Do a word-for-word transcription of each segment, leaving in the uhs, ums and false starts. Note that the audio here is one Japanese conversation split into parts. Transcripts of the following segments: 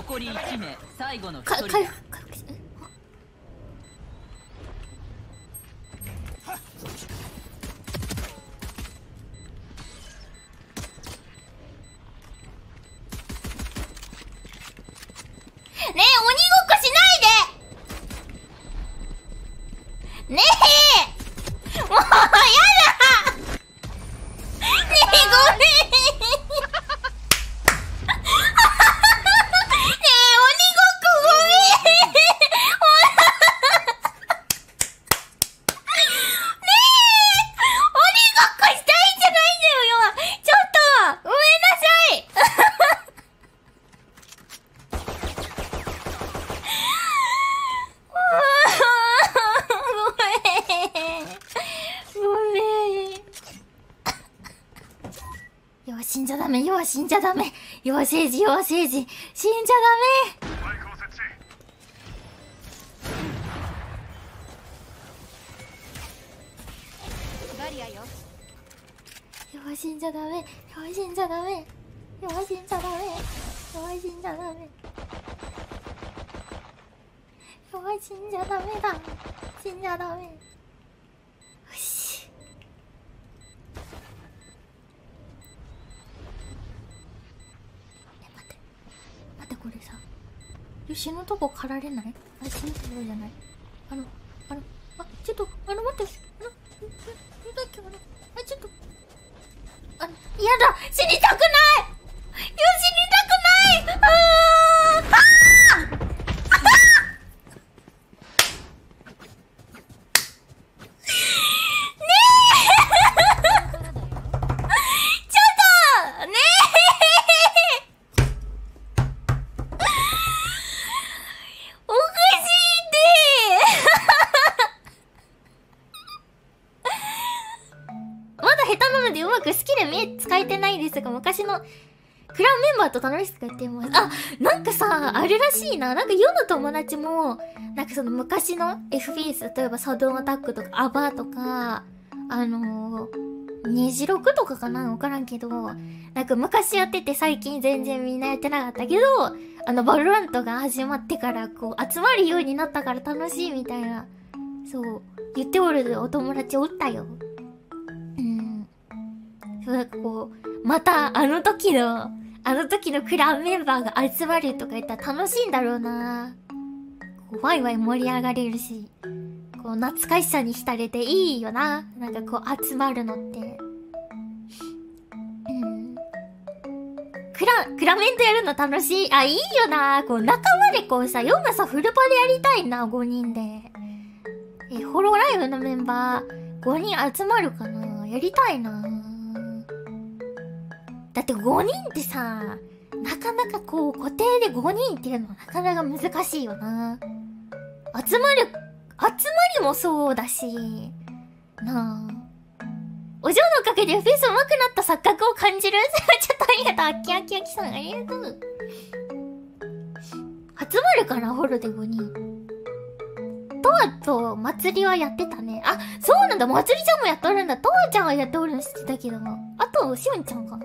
残りいち名、最後のか、 一人だ。 回復、回復して。ねえ、鬼ごっこしないで。ねえ、もうやだ。ねえ、ごめん。ねえ、鬼ごっこごめん。ねえ、鬼ごっこしたいんじゃないんだよ、今。ちょっと、ごめんなさい。ごめん。よは死んじゃダメ、よは死んじゃダメ。よは政治、よは政治。死んじゃダメ。 バリアよ。 よは死んじゃダメ。よは死んじゃダメ。よは死んじゃダメ。よは死んじゃダメ。よは死んじゃダメだ。死んじゃダメ。よし。え、待って。待って、これさ。死ぬとこ狩られない？あ、死ぬとこじゃない。あの、あの、あ、ちょっと、あの、待って。あの、なんだっけ、あの、あ、ちょっと。あの、やだ！死にたくない！いや、死にたくない！あーあー使えてないですが、昔のクランメンバーと楽しくやってます。あ、なんかさ、あれらしいな。なんか世の友達も、なんかその昔の エフピーエス、例えばサドンアタックとかアバーとか、あのー、にじろくとかかなわからんけど、なんか昔やってて最近全然みんなやってなかったけど、あの、バロラントが始まってからこう集まるようになったから楽しいみたいな、そう、言っておるお友達おったよ。なんかこう、またあの時の、あの時のクランメンバーが集まるとか言ったら楽しいんだろうな。こうワイワイ盛り上がれるし、こう懐かしさに浸れていいよな。なんかこう集まるのって。うん。クラ、クラメントやるの楽しい。あ、いいよな。こう仲間でこうさ、ヨンがさ、フルパでやりたいな、ごにんで。え、ホロライブのメンバー、ごにん集まるかな？やりたいな。だってごにんってさ、なかなかこう固定でごにんっていうのはなかなか難しいよな。集まる、集まりもそうだし、なあ。お嬢のおかげでフェイス上手くなった錯覚を感じる。ちょっとありがとう。あきあきあきさんありがとう。集まるかなホロでごにん。トアと祭りはやってたね。あ、そうなんだ。祭りちゃんもやっとるんだ。トアちゃんはやっておるの知ってたけど。あと、しおんちゃんか。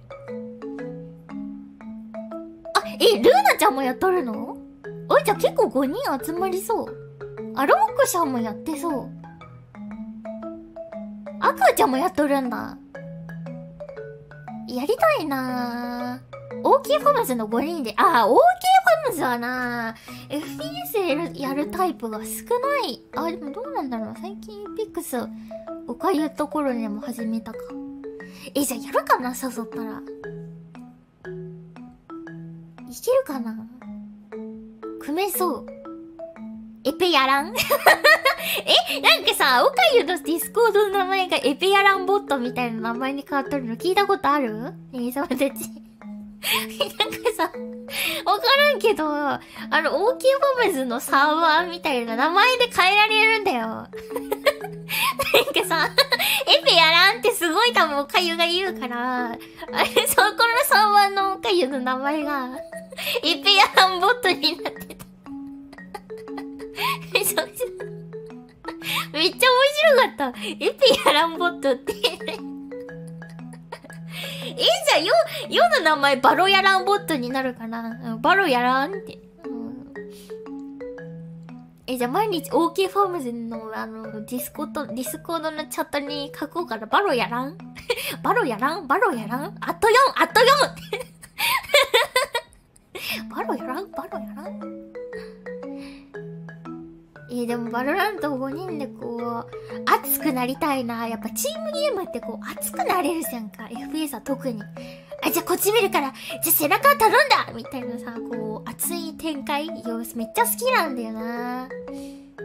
え、ルーナちゃんもやっとるの？おい、じゃあ結構ごにん集まりそう。アロックシャンもやってそう。アクアちゃんもやっとるんだ。やりたいなぁ。オーケー ファムズのごにんで、あー、オーケー ファムズはなぁ、エフピーエス やる、やるタイプが少ない。あ、でもどうなんだろう。最近ピックス、おかゆところでも始めたか。え、じゃあやるかな誘ったら。いけるかな？組めそう。エペやらんえ、なんかさ、おかゆのディスコードの名前がエペやらんボットみたいな名前に変わっとるの聞いたことある？えー、様たち。なんかさ、わからんけど、あの、オーケー ファムズのサーバーみたいな名前で変えられるんだよ。なんかさ、エペやらんってすごい多分おかゆが言うから、あれ、そこのサーバーのおかゆの名前が、エペやらんボットになってた。めっちゃ面白かった。エペやらんボットって。え、じゃあ、よ、よ世の名前バロやらんボットになるかな。うん、バロやらんって。うん、え、じゃあ毎日 オーケー ファームズのあの、ディスコード、ディスコードのチャットに書こうから、バロやらんバロやらんバロやらんあとよんあとよんバロやらんバロやらんえー、でもバロラントごにんでこう、熱くなりたいな。やっぱチームゲームってこう、熱くなれるじゃんか。エフピーエス は特に。あ、じゃあこっち見るから、じゃあ背中頼んだみたいなさ、こう、熱い展開よ、めっちゃ好きなんだよな。うん。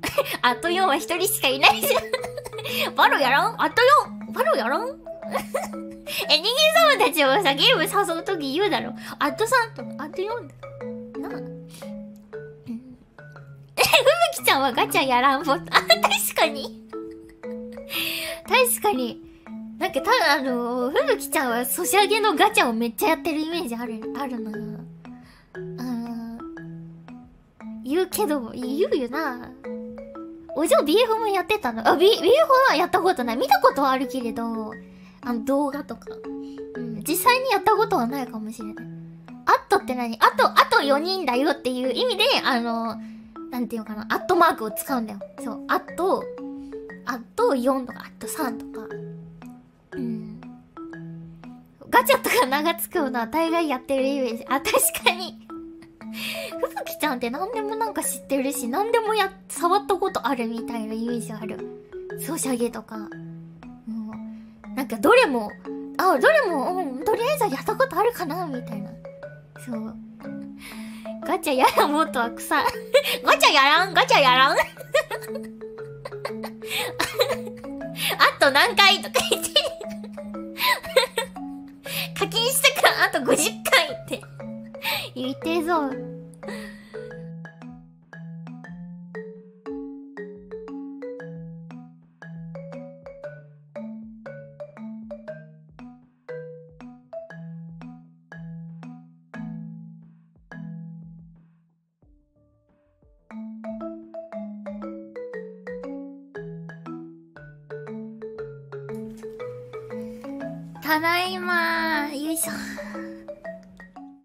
あとよんはひとりしかいないじゃん。バロやらんあとよんバロやらんえ、人間様たちをさ、ゲーム誘うとき言うだろ。あとさんと、あとよんだ。なあ。ふぶきちゃんはガチャやらんぼ。あ、確かに。確かに。なんかただあのー、ふぶきちゃんはソシャゲのガチャをめっちゃやってるイメージある、あるな。あー。言うけど、言うよな。お嬢 ビーエフ もやってたのあ、B、ビーエフ はやったことない。見たことはあるけれど、あの動画とか。うん、実際にやったことはないかもしれない。アットって何あと、あとよにんだよっていう意味で、あのー、なんていうのかな、アットマークを使うんだよ。そう、アット、アットよんとか、アットさんとか。うん。ガチャとか名が付くのは大概やってるイメージ。あ、確かに。ふぶきちゃんって何でもなんか知ってるし、何でもや、触ったことあるみたいなイメージある。ソシャゲとか。もう、なんかどれも、あ、どれも、うん、とりあえずはやったことあるかなみたいな。そう。ガチャやらんもっとは草。ガチャやらんガチャやらんあと何回とか言って。課金したからあとごじゅっかいって言ってえぞ。ただいまー。よいしょ。